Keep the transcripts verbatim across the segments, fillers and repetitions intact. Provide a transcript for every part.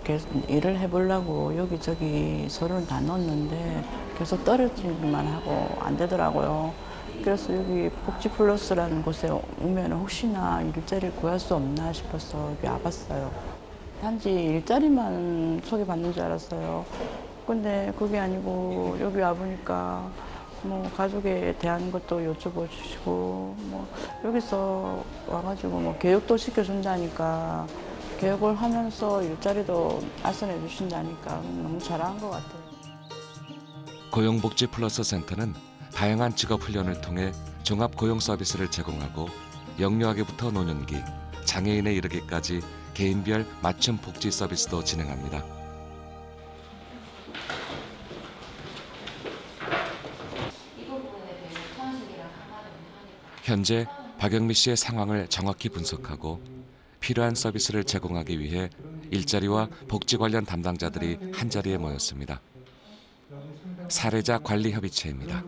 계속 일을 해보려고 여기저기 서류를 다 넣었는데 계속 떨어지기만 하고 안 되더라고요. 그래서 여기 복지플러스라는 곳에 오면 혹시나 일자리를 구할 수 없나 싶어서 여기 와봤어요. 단지 일자리만 소개받는 줄 알았어요. 근데 그게 아니고 여기 와보니까 뭐 가족에 대한 것도 여쭤봐 주시고 뭐 여기서 와가지고 뭐 교육도 시켜준다니까 교육을 하면서 일자리도 알선해 주신다니까 너무 잘한 것 같아요. 고용복지 플러스 센터는 다양한 직업 훈련을 통해 종합 고용 서비스를 제공하고 영유아기부터 노년기, 장애인에 이르기까지 개인별 맞춤 복지 서비스도 진행합니다. 현재 박영미 씨의 상황을 정확히 분석하고 필요한 서비스를 제공하기 위해 일자리와 복지 관련 담당자들이 한자리에 모였습니다. 사례자 관리 협의체입니다.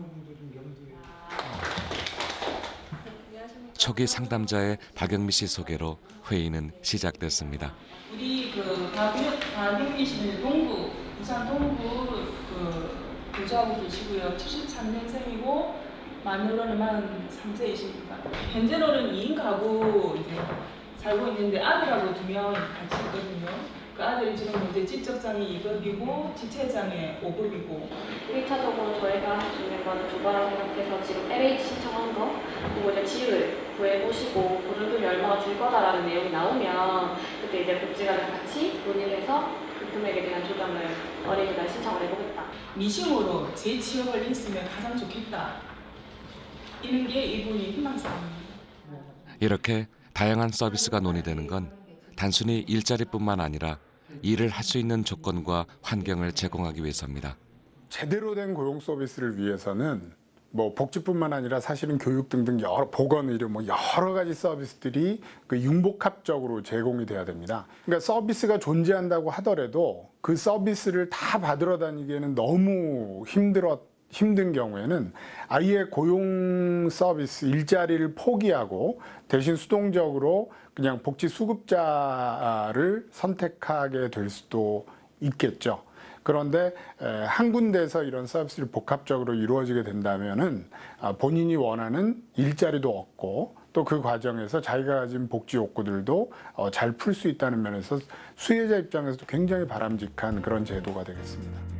초기 상담자의 박영미 씨 소개로 회의는 시작됐습니다. 우리 그 박영미 씨는 동구, 부산 동구 그 거주하고 계시고요. 칠십삼 년생이고 만으로는 마흔세 세이십니다. 현재로는 이 인 가구 이제 살고 있는데 아들하고 두 명 같이 있거든요. 그 아들이 지금 이제 지적장애 이 급이고 지체장애 오 급이고. 일차적으로 저희가 할 수 있는 건 그거라고 생각해서 지금 엘에이치 신청한 거 그리고 이제 지율을 구해보시고 보조금이 얼마가 들 거다라는 내용이 나오면 그때 이제 복지관을 같이 논의를 해서 그 금액에 대한 조정을 어린이날 신청을 해보겠다. 미싱으로 재취업을 했으면 가장 좋겠다. 이런 게 이분이 희망사항입니다. 이렇게 다양한 서비스가 논의되는 건 단순히 일자리뿐만 아니라 일을 할 수 있는 조건과 환경을 제공하기 위해서입니다. 제대로 된 고용 서비스를 위해서는 뭐 복지뿐만 아니라 사실은 교육 등등 여러 보건 의료 뭐 여러 가지 서비스들이 그 융복합적으로 제공이 돼야 됩니다. 그러니까 서비스가 존재한다고 하더라도 그 서비스를 다 받으러 다니기에는 너무 힘들었. 힘든 경우에는 아예 고용 서비스 일자리를 포기하고 대신 수동적으로 그냥 복지 수급자를 선택하게 될 수도 있겠죠. 그런데 한 군데에서 이런 서비스를 복합적으로 이루어지게 된다면은 본인이 원하는 일자리도 얻고 또 그 과정에서 자기가 가진 복지 욕구들도 잘 풀 수 있다는 면에서 수혜자 입장에서도 굉장히 바람직한 그런 제도가 되겠습니다.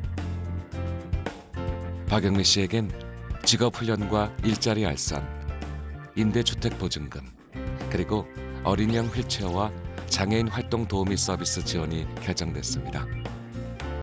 박영미 씨에겐 직업훈련과 일자리 알선, 임대주택 보증금, 그리고 어린이용 휠체어와 장애인 활동 도우미 서비스 지원이 결정됐습니다.